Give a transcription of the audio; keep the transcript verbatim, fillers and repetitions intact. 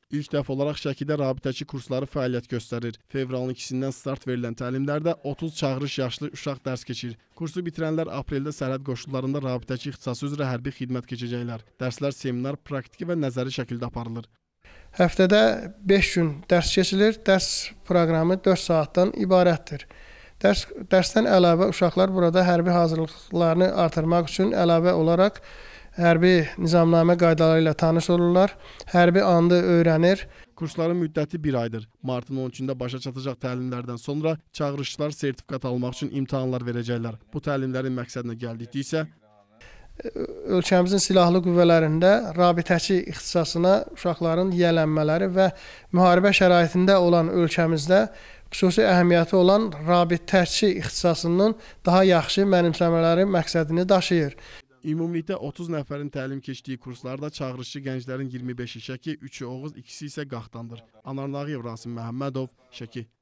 İlk dəfə olaraq Şəkidə rabitəçi kursları fəaliyyət göstərir. Fevralın ikisindən start verilən təlimlərdə otuz çağırış yaşlı uşaq dərs keçir. Kursu bitirənlər apreldə sərhəd qoşullarında rabitəçi ixtisası üzrə hərbi xidmət keçəcəklər. Dərslər seminar, praktiki və nəzəri şəkildə aparılır. Həftədə beş gün dərs keçilir. Dərs proqramı dörd saatdan ibarətdir. Dərs, dərsdən əlavə uşaqlar burada hərbi hazırlıqlarını artırmaq üçün əlavə olaraq hərbi nizamnamə qaydaları ilə tanış olurlar, hərbi andı öyrənir. Kursların müddəti bir aydır. Martın on üçündə başa çatacaq təlimlərdən sonra çağırışçılar sertifikat almaq üçün imtahanlar verəcəklər. Bu təlimlərin məqsədinə gəldikdə isə ölkəmizin silahlı qüvvələrində rabitəçi ixtisasına uşaqların yiyələnmələri və müharibə şəraitində olan ölkəmizdə xüsusi əhəmiyyəti olan rabitəçi ixtisasının daha yaxşı mənimsəmələri məqsədini daşıyır. Ümumilikdə otuz nəfərin təlim keçdiyi kurslarda çağırışçı gənclərin iyirmi beşi Şəki, üçü Oğuz, ikisi isə Qaxtandır. Anar Nağıyev, Rasim Məhəmmədov, Şəki.